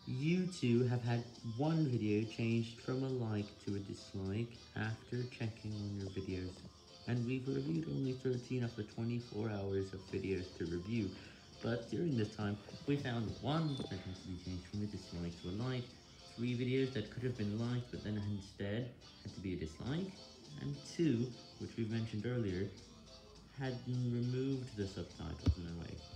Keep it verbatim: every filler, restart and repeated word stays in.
You two have had one video changed from a like to a dislike after checking on your videos, and we've reviewed only thirteen of the twenty-four hours of videos to review, but during this time, we found one that had to be changed from a dislike to a like, three videos that could have been liked but then instead had to be a dislike, and two, which we've mentioned earlier, had removed the subtitles in a way.